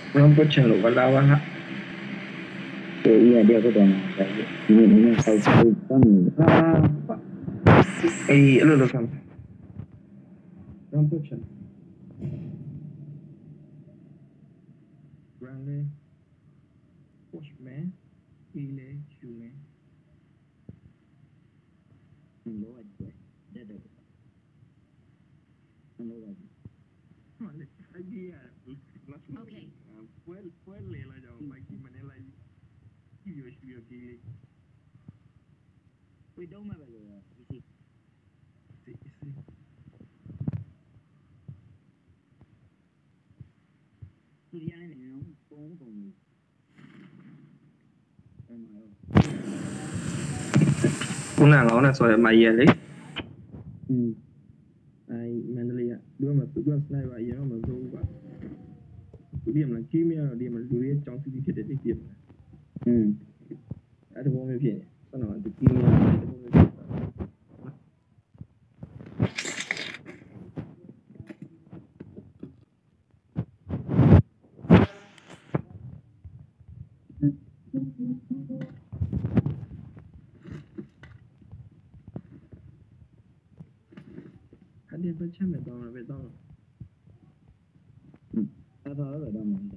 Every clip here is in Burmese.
Rompo chân lục và lao á. Thì giờ điều có tiền này, mình phải có mình. Ey, lo cam. Rompo chân. Grande. Push me. Ile, chume. Mình đố rồi, để được. Mình đố rồi. Okay. Fue lela ya, Mikey Manela y yo aquí. Ui đâu mà bây giờ gì? Sí. Tôi đi ăn này nó cũng còn. Una soya mayele. Ai Mandalia. Dua sniper aja sama Zoba. Dia malah kimia, dia malah dulu trong sini kita detektif. Ada bom api. Sana ada kimia, ada bom api. Dia baca betul. Apa rồi đâu mà.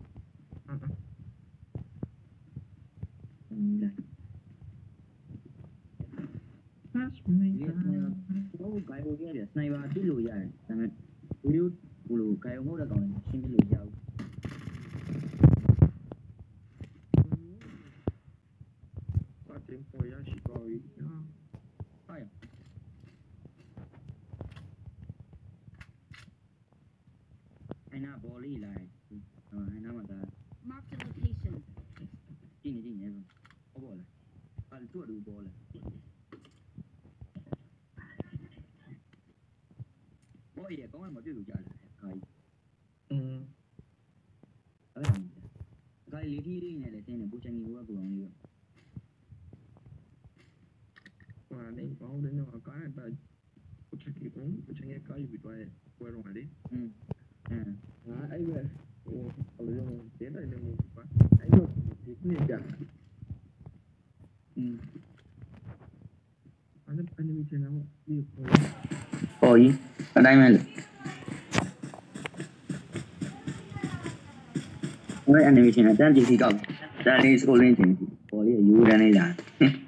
Có cái ô kia để sniper đi lùi dài, thằng này, lùi cái ông đã còn xin đi lùi dài. Qua tempo ya si coi. Phải. Ai na bỏ đi lại, ai na mà ta. Mark the location. Đi này rồi, có bỏ lại, ăn chuột đủ bỏ lại. Ôi giờ có ai mà đi lùi dài lại, cái lý thi đi này để xem là bố tranh của ông nhiều. Và đây có đến nó có này ta bố tranh có gì bị quay rồi đi. Ấy về. Kalau yang tiến đây là một quá. Ấy rồi thì cũng như vậy. Anh đi chơi nào đi rồi. Ôi, ở đây mà. Ôi anh em chơi nào chỉ có. Ra đây school lên chơi. Ôi là yêu ra này là.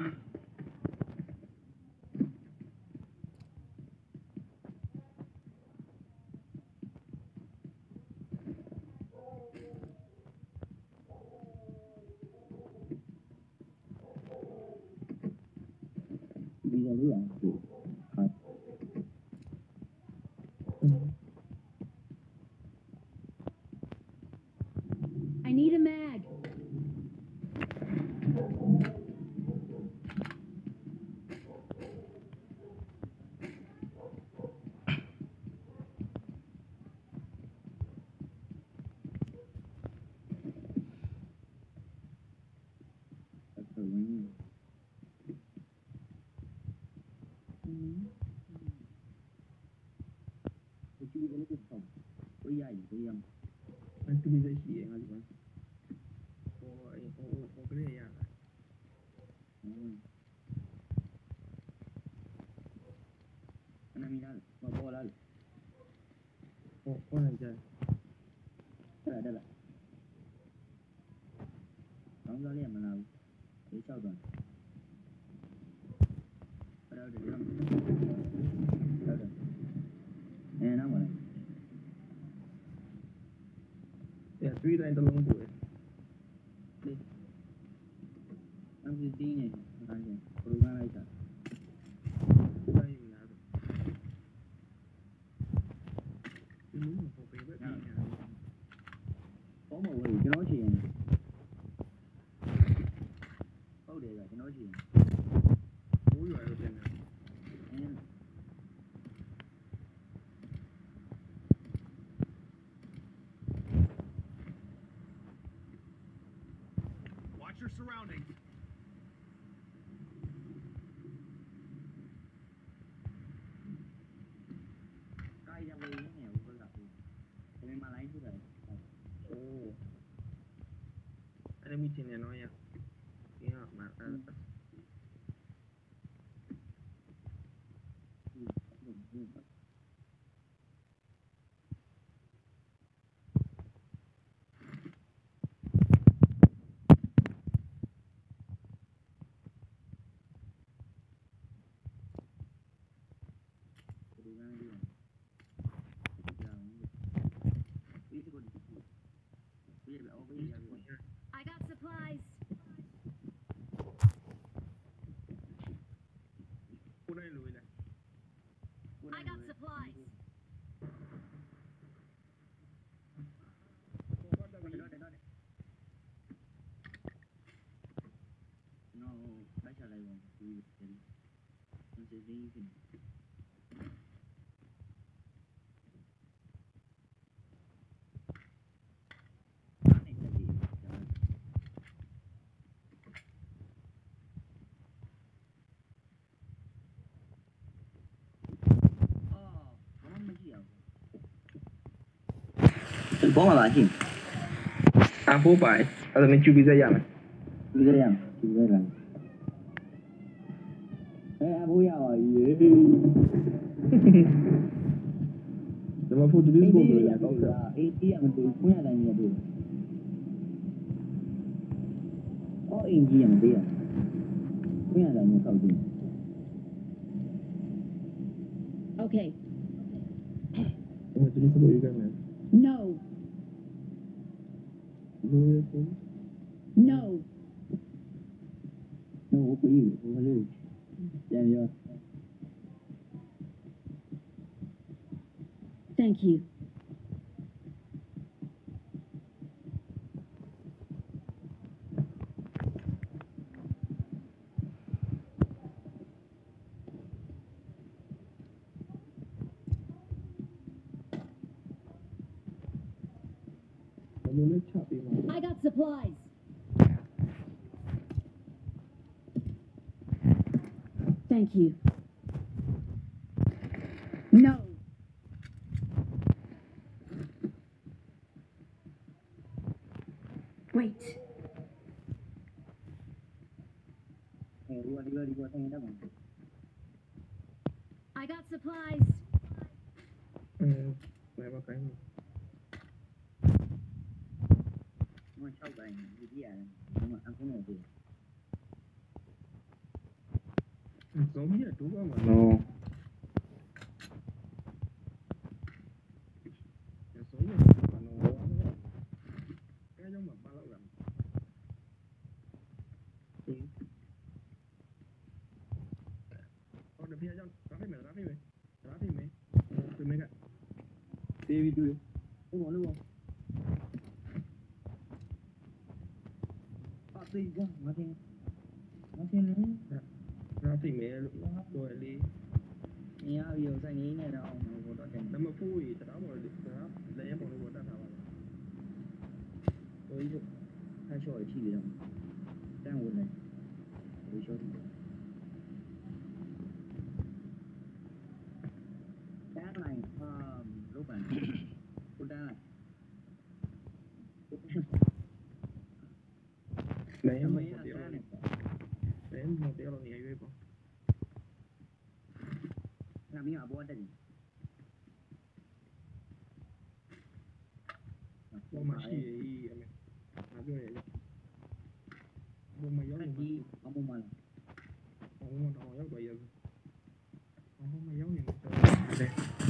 Bây giờ đi à? I need a mag. Anh cứ đi dậy chỉ anh gì ôi cái này à anh em đi mà bỏ lại con này trời đây là không ra liền mà nào để sau rồi đâu để đâu rồi nè nó mà ya tuy là anh ta lông tuổi đi ăn gì đi này ăn gì rồi ra đây cả đây là đúng là một cái bếp có một người cái nói chuyện có để lại cái nói chuyện mũi rồi rồi này Watch your surroundings. cái ra đây nghèo có gặp thì mà lấy chứ rồi tiene no ya. Ya, más. I got supplies. I got supplies. No, vaya la igual. No sé si dicen. Bố mà bà chị Phố bài, ở đây mình chưa bị ra dạng. đi ra làm đi ra làm bố già rồi Mà phụ trách biết rồi là có cái mình từ phú nhà này nhà được có in gì mà đi à phú nhà này nhà cầu gì Okay. Ủa, tôi đi sao vậy này? No. No. nó có gì không có gì dạ dạ Thank you. I got supplies. Thank you. No. Wait. đi qua thằng đó mà I got supplies. Mày vào cái này. nó sau bài gì à nhưng mà ăn cái này thì Giống như là đúng không mà nó giống như là nó cái giống mà ba lâu gần được phía trong ra phim mày từ mấy cái TV tôi đúng không đi ra nó thêm nữa ra phim mày rồi đi nghe yêu sai nghĩ này đâu mà có đó chẳng nằm mà phui từ đó rồi lấy em một người ta thảo ví dụ hai chỗ ở chỉ đâu đang nguồn này với chỗ đá này lúc này cô đá này lấy em một tiếng lấy em một tiếng là nghỉ với con làm gì mà bố đây bố mà xì em làm cái này bố mà gió gì ông bố mà ông nó gió bây giờ ông mà gió thì đây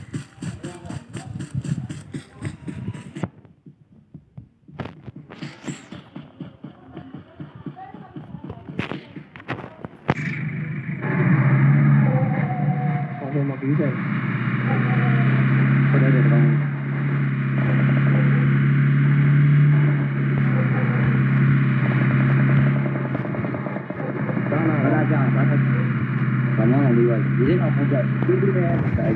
không mà cứ vậy ở đây được không đó là ra cho bà thật và nó là đi rồi chỉ đến ông không chạy cứ đi ra chạy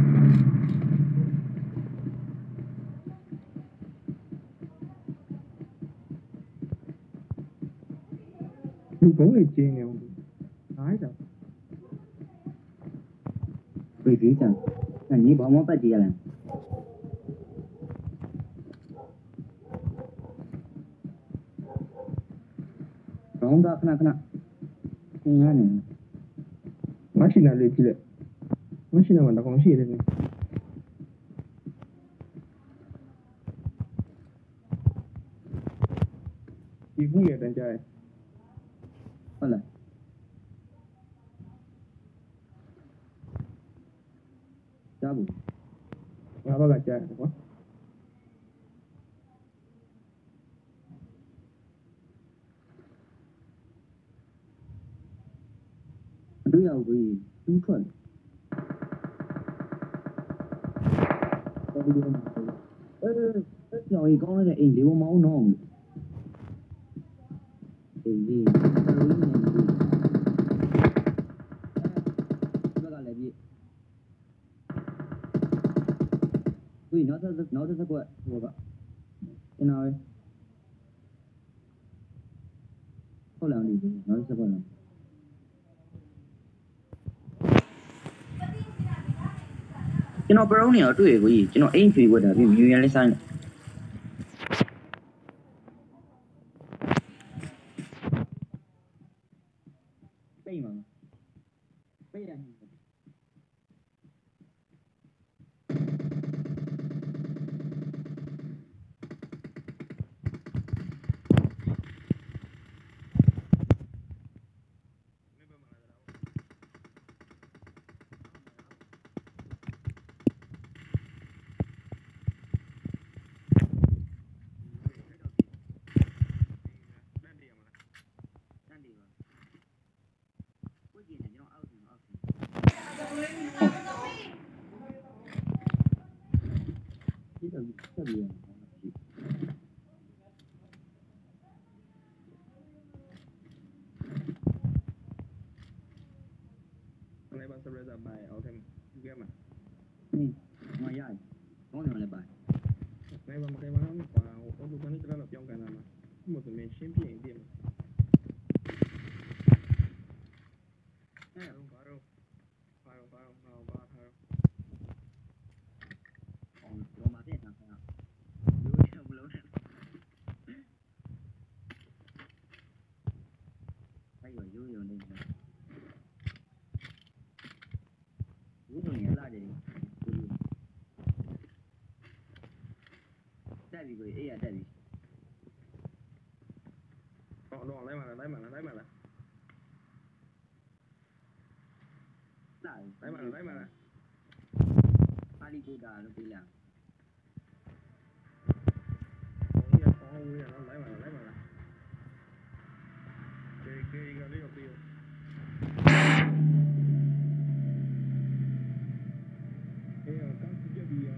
có người chơi nghèo nói rồi vì gì chẳng là như bỏ mất cái gì là ခေါင်းသားခဏခဏသင်ရနေ machine လေးကြည့်လိုက် machine မှာတော့ကောင်းရှိတယ်ဒီဘူးနဲ့တန်းကြရဲဟုတ်လားကြားဘူးငါဘက်ကကြားတယ်ကွာမတွေ့ရဘူးကြီးတူးထွက်တော်ပြီတော့ကြောင်ကြီးကောင်းတဲ့အိမ်လေးဝမောင်းတော့အေးဒီတော်ရင်းနေပြီဘက်ကလည်းပြီဝေးနောက်တစ်ကွက်ဟိုကကျွန်တော်ဟုတ်လားဒီနောက်တစ်ကွက်လားကျွန်တော်ပရုံးနေတော့တွေ့ရကိုကြီးကျွန်တော်အိမ်ဖြေဝတ်တာပြီးမြူရန်လေးဆိုင်ပိတ်မှာပိတ်ရမှာဆက်ပြီးอะไรบ้าง surprise ไปเอาเต็มยูเกมอ่ะမရဘူးကောင်းတယ်လည်းပါอะไรบ้างอะไรบ้างกว่าโอ้ดูตอนนี้จะเราเปลี่ยนกันนะมาหมดเป็นชิ้นเพียงเดียวฟาโร่ရောမာတဲ့နော်ရိုးချဘလုံးနဲ့အဲ့ရိုးနေတယ်ရိုးနေလာတယ်တက်ပြီကိုအေးရတက်ပြီลองไล่มาละလာ ပါလီကိုတာလို့ပြေးလာโอ้ยน้องไล่มาละเกย์ก็เรียกพี่เอ้ยก็จะดีอ่ะ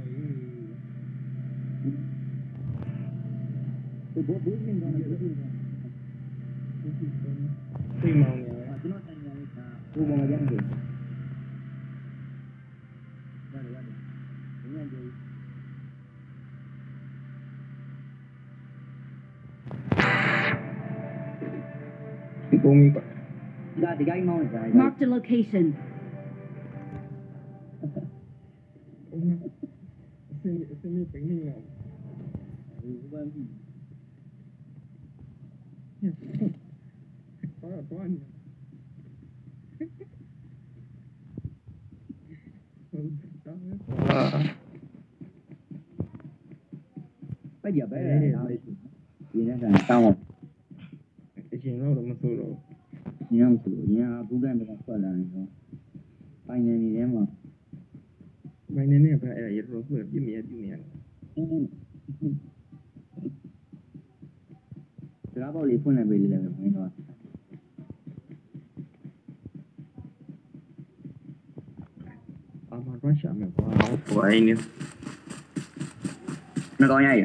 ဘိုးရင်ကောင်းတယ်ဘိုးရင်သိမောင်းနေတယ်ကျွန်တော်တိုင်ရလေးကဘိုးမောင်ရမ်းတယ်ရတယ်ဘယ်နဲ့ကြည့်ဒီပုံကြီးကဒီကိုင်းမောင်းနေတာ Marked a location. အစင်းလေးပိနေလားဒီဘက်ကြီးတော့နေပဲကြပဲဒီနေ့ကတောင်းအရှင်တော့မဆိုးတော့ညောင်းဆိုညဘူးကန်ကထွက်လာနေတော့ပိုင်နေနေတယ်မှာမိုင်းနေပဲအဲ့ရတော့ပြည့်မြဲပြည့်နေရတယ်စကားပေါက်လေးဖွင့်လိုက်ပေးလေပဲမင်းတော့အာမရရှာမယ်ကွာဟိုအိနေမကောင်းရရ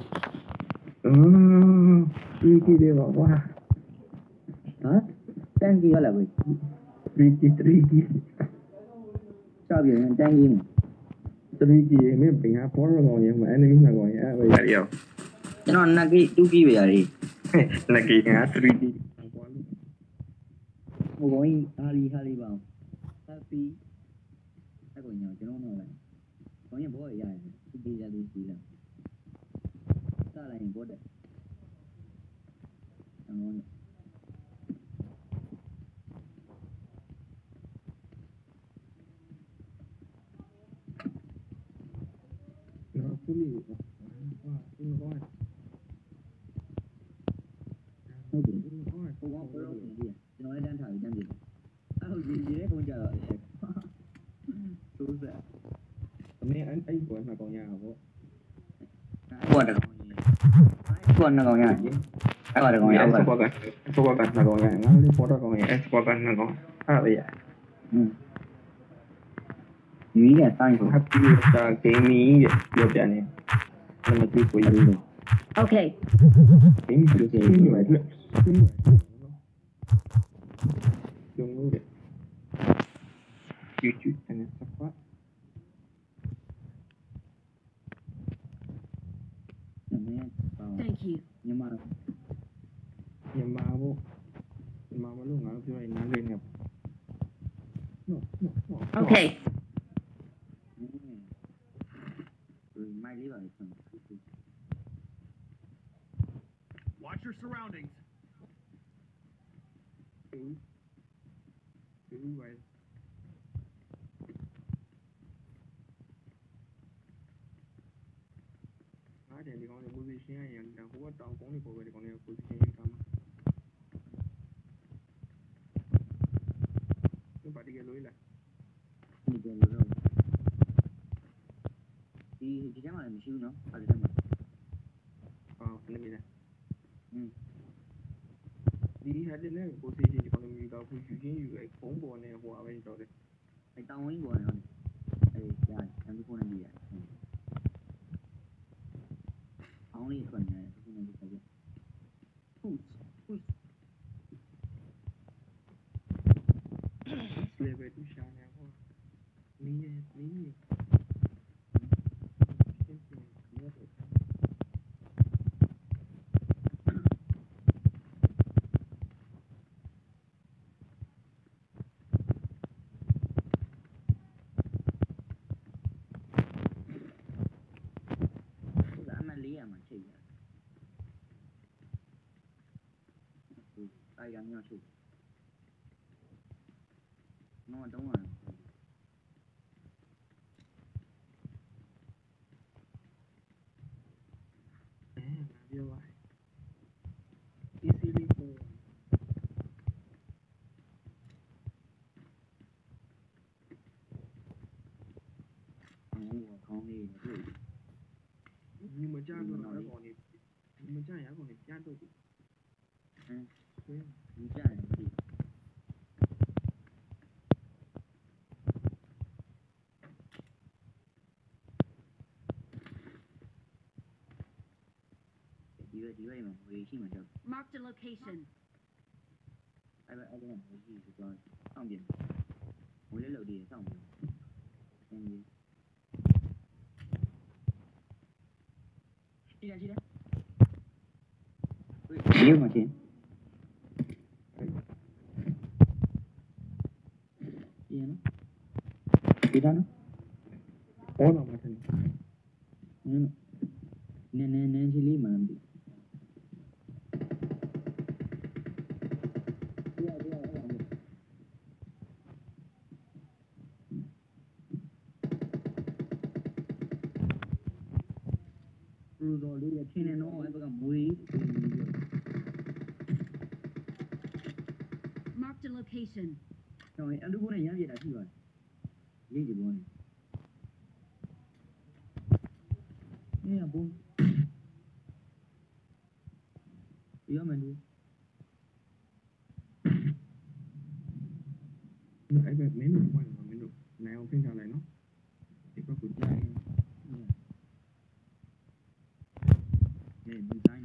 ဒီကြည့်လေးပါကွာဟမ်တန်ကြီးရလာပြီ 3G စပြရင်တန်ကြီး 3G မင်းပင်ဟာပေါ်တော့ကောင်းရင်မ enemy မှာကောင်းရင်အဲ့ရရကျွန်တော်နက်ကီ2G ပဲရတယ်နက်ကီက 3G ကွာလို့ဟိုကောင်းကြီးဟာလီပါ happy အဲ့ကိုညောကျွန်တော်တော့လိုက်ကောင်းရင်ဘောရရတယ်ဒီရလေးစီလာစလိုက်ရင်ဘောတဲ့သူလေးဟာသူကောင်းဟုတ်တယ်သူကောင်းဟိုကောင်ကတော့နေပြီကျွန်တော်လည်းတန်းထားပြီးတန်းပြီအဲ့ဟုတ်ဒီရဲကောင်ကြတော့သူစက်အမေအဲ့ဘောနှစ်ကောင်ရတာပေါ့ဘောတကောင်ကြီးဘောနှစ်ကောင်ရကြီးအဲ့ဘောတကောင်ရအောင်စကွာကန်နှစ်ကောင်ရငါလေးပေါ်တော့ကောင်ရအဲ့စကွာကန်နှစ်ကောင်အဲ့ပဲရဒီကတိုင်းကို happy တာဂိမ်းမီပြောပြနေတယ်မသိကိုရလို့ Okay. ဂိမ်းမီပြောပြနေတယ်ကျုံလို့တယ် YouTube နဲ့စကွာ Thank you. မြန်မာမြန်မာပေါ့မြန်မာမလို့ငါတို့ပြောရင်နားလည်နေပေါ့ Okay. မိုက်လေးပါလေဆန် Watch your surroundings. သူဝိုင်းအားတယ်ဒီကောင်လေး position ရရင်ဟိုကတောင်ကုန်းလေးပေါ်ပဲဒီကောင်လေး position ရထားမှာသူပါတီကလို့လားဒီကြလို့တော့ဒီထဲမှာလည်းမရှိဘူးနော်အဲ့ဒီထဲမှာအော်အဲ့ဒီလားဒီဟာတဲ့ position ဒီကောင်လေးမျိုးတော့ယူချင်းယူအဲ့ကုန်းပေါ်နဲ့ဟိုအပဲတော့တယ်အဲ့တောင်ဝင်းပေါ်နော်အဲ့ဒါဆန်ပြီးခုနေပြီအောင်လေးထွက်နေတယ်ခုနေပြီဆက်ပြဖူး level 2ရှာနေဟောမင်းရဲ့ရှင်းပြနေတယ်အမှန်လေးရမှာချိန်ရအဲ့ကမြောက်ချုပ်နော်တော့ပြောပါ easily ကိုခေါင်းလေးတွေ့ဒီမကြတော့အဲ့ကောင်လေးဒီမကြရကောင်လေးကြားတော့ပြီဒီကြတယ်ဒီရွေးမှာဝေးရှိမှာတော့ Marked a location. အဲ့ဒါဝေးရှိဆိုတော့စောင့်ပြင်ဝေးလေးလောက်တည်းစောင့်ပြင်အင်းကြီးရှိတယ်ဝေးမှာချင်းရနော်ဒီတော့နော်အော်တော့မထင်နည်းချီလေးမှန်ပြီလူတော်လေးရချင်းနေတော့အဲ့ဘက်ကမွေး Marked a location. တော့အလူဘုံနဲ့ရမ်းပြတာရှိပါတယ်လေးဒီဘုံနဲ့ဘုံရမယ်လူအဲ့ဘက်မင်းတို့ဝင်မင်းတို့နိုင်အောင်ပြင်ထားလိုက်နော်ဒီဘက်ကိုကြည့်ဒီဇိုင်း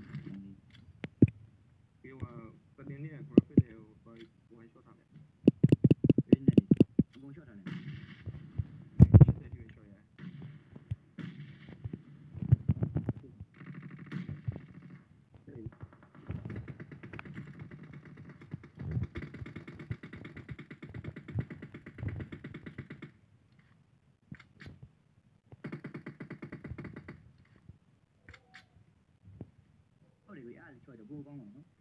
ပြီးတော့ပတင်နဲ့ graphic တွေကိုဝိုင်းရှော့ထားတယ်ဘယ်နဲ့ဘုံရှော့ထားတယ် 80ရွေးရှော့ရဟုတ်တယ်ဗျအားချော့တယ်ဘိုးကောင်းပါနော်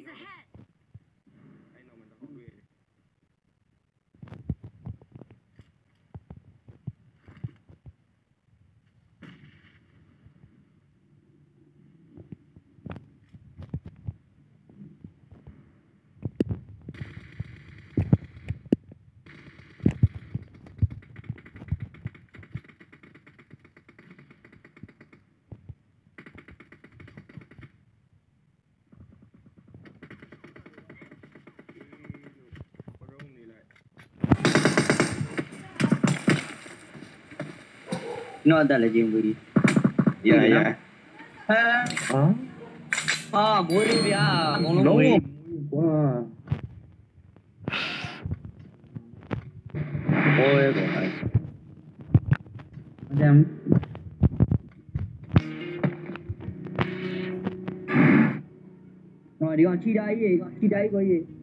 ahead. အဲ့တော့မှတော့တွေ့တယ် Nó ta là chuyện gì? Dạ dạ. Muối đi bia, con nó Đúng muối. không? Wow. Ôi trời ơi. Xem. Rồi đi con chi đấy gì? Chi đấy có gì?